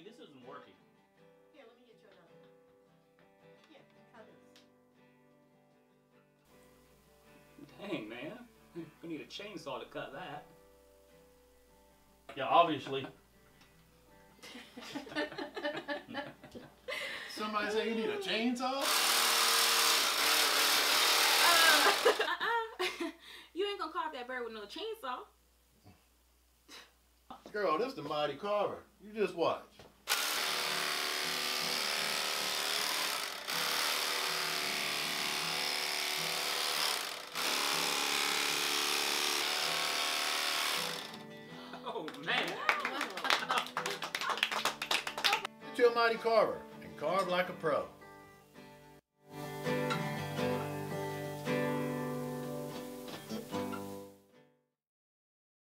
this isn't working. Here, let me get you another one. Here, try this. Dang, man. We need a chainsaw to cut that. Yeah, obviously. Somebody say you need a chainsaw? You ain't gonna carve that bird with no chainsaw. Girl, this is the Mighty Carver. You just watch. Oh, man. Get your Mighty Carver and carve like a pro.